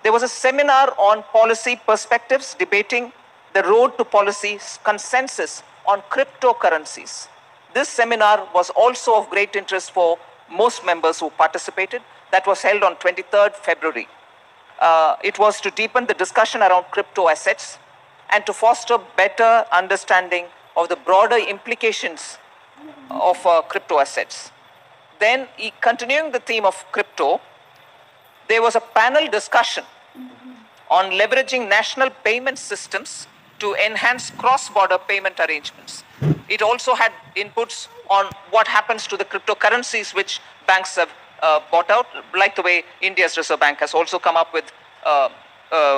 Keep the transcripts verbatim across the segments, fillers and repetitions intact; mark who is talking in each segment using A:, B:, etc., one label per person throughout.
A: there was a seminar on policy perspectives debating the road to policy consensus on cryptocurrencies. This seminar was also of great interest for most members who participated. That was held on twenty-third February. Uh, it was to deepen the discussion around crypto assets and to foster better understanding of the broader implications of uh, crypto assets. Then, continuing the theme of crypto, there was a panel discussion on leveraging national payment systems to enhance cross-border payment arrangements. It also had inputs on what happens to the cryptocurrencies which banks have uh, bought out, like the way India's Reserve Bank has also come up with uh, uh,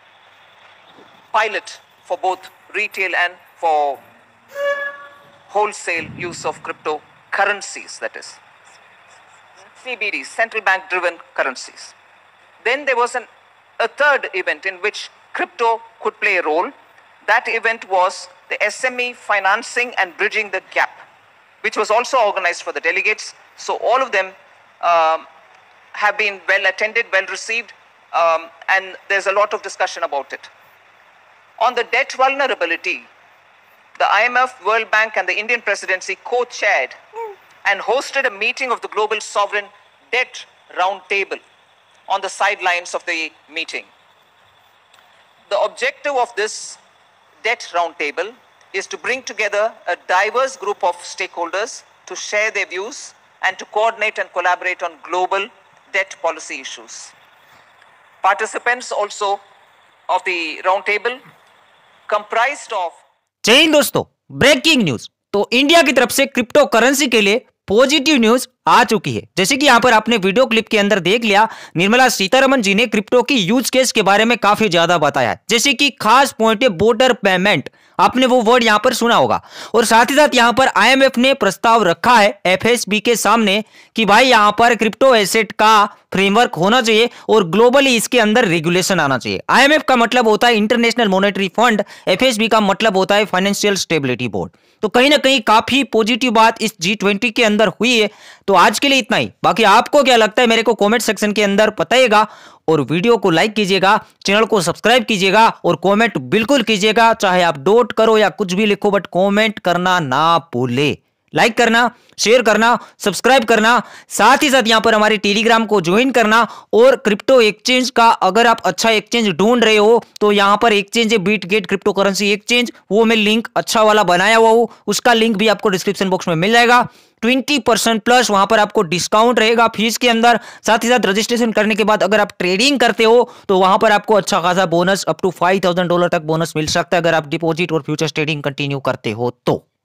A: pilot for both retail and for wholesale use of cryptocurrencies, that is, C B Ds, central bank driven currencies. Then there was an, a third event in which crypto could play a role. That event was the S M E financing and bridging the gap, which was also organized for the delegates. So all of them um, have been well attended, well received, um, and there's a lot of discussion about it. On the debt vulnerability, the I M F, World Bank and the Indian presidency co-chaired and hosted a meeting of the Global Sovereign Debt Roundtable on the sidelines of the meeting. The objective of this debt roundtable is to bring together a diverse group of stakeholders to share their views and to coordinate and collaborate on global debt policy issues. Participants also of the roundtable comprised of
B: जय हिंद दोस्तों, breaking news. तो India की तरफ से crypto currency के लिए positive news आ चुकी है। जैसे कि यहां पर आपने वीडियो क्लिप के अंदर देख लिया, निर्मला सीतारमण जी ने क्रिप्टो की यूज केस के बारे में काफी ज्यादा बताया है। जैसे कि खास पॉइंट है बॉर्डर पेमेंट, आपने वो वर्ड यहां पर सुना होगा। और साथ ही साथ यहां पर आईएमएफ ने प्रस्ताव रखा है एफएसबी के सामने कि भाई यहां पर क्रिप्टो एसेट का फ्रेमवर्क होना चाहिए और ग्लोबली इसके अंदर रेगुलेशन आना चाहिए। आईएमएफ का मतलब होता है इंटरनेशनल मॉनेटरी फंड, एफएसबी का मतलब होता है फाइनेंशियल स्टेबिलिटी बोर्ड। तो कहीं ना कहीं काफी पॉजिटिव बात इस जी ट्वेंटी के अंदर हुई है। तो आज के लिए इतना ही। बाकी आपको क्या लगता है मेरे को कमेंट सेक्शन के अंदर बताइएगा और वीडियो को लाइक कीजिएगा, चैनल को सब्सक्राइब कीजिएगा और कमेंट बिल्कुल कीजिएगा। चाहे आप डोट करो या कुछ भी लिखो, बट कमेंट करना ना भूले। लाइक करना, शेयर करना, सब्सक्राइब करना, साथ ही साथ यहां पर हमारे टेलीग्राम को ज्वाइन करना। और क्रिप्टो एक्सचेंज का अगर आप अच्छा एक्सचेंज ढूंढ रहे हो तो यहां पर एक्सचेंज है बीटगेट क्रिप्टो करेंसी एक्सचेंज, वो मैं लिंक अच्छा वाला बनाया हुआ हूं, उसका लिंक भी आपको डिस्क्रिप्शन बॉक्स में मिल जाएगा। बीस परसेंट प्लस वहां पर आपको डिस्काउंट रहेगा फीस के अंदर। साथ ही साथ रजिस्ट्रेशन करने के बाद अगर आप ट्रेडिंग करते हो तो वहां पर आपको अच्छा खासा bonus up to five thousand dollar तक बोनस मिल सकता है अगर आप डिपॉजिट और फ्यूचर्स ट्रेडिंग कंटिन्यू करते हो तो।